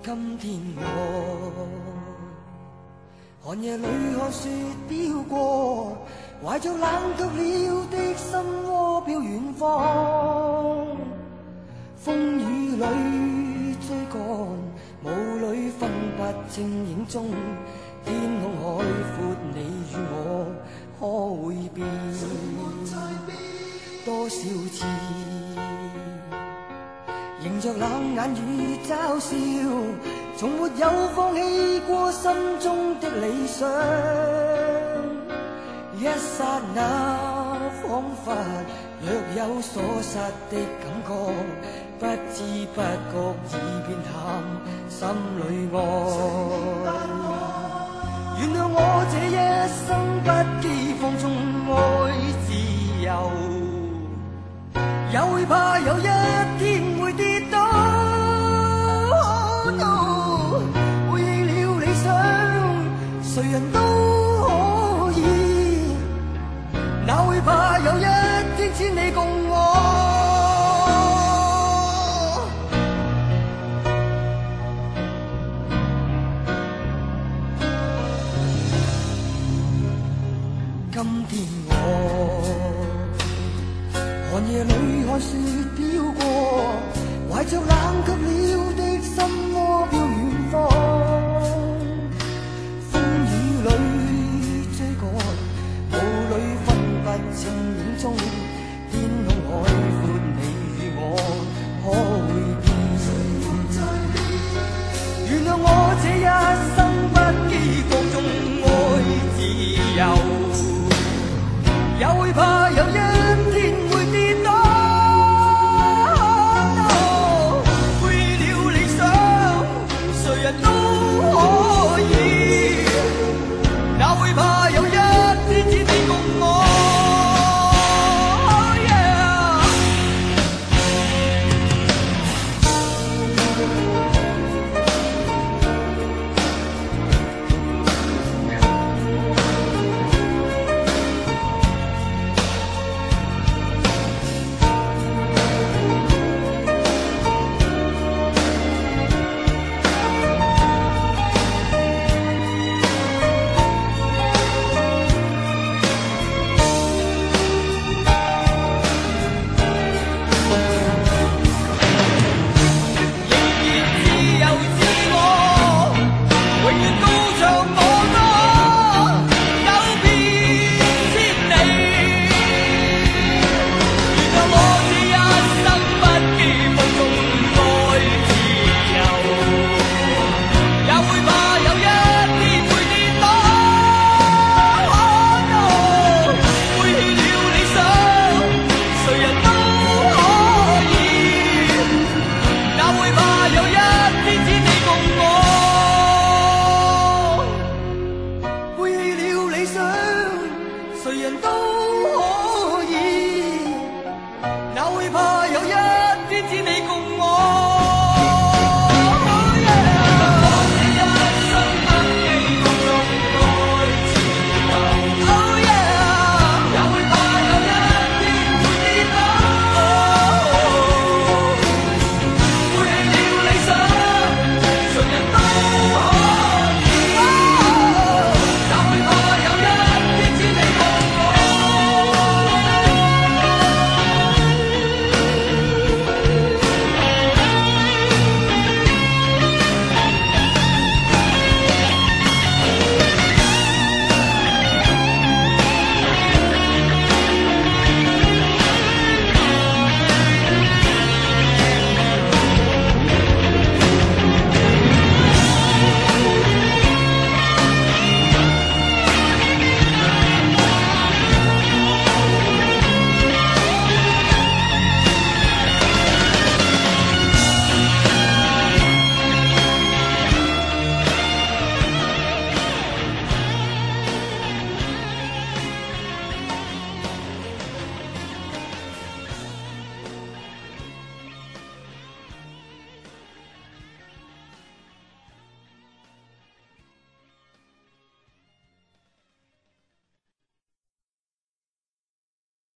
今天我寒夜里看雪飘過，懷着冷卻了的心窩飄遠方。風雨裏追趕，霧裏分不清影蹤。天空海闊，你與我可會變多少次？迎着冷眼與嘲笑，從沒有放棄過心中的理想。一剎那彷彿若有所失的感覺，不知不覺已變淡心裏愛。原諒我這一生不羈放縱愛自由，也會怕有一天會跌倒。Oh no， 背棄了理想，誰人都可以，哪會怕有一天千里共我。今天我寒夜裏看雪飄過，懷着冷卻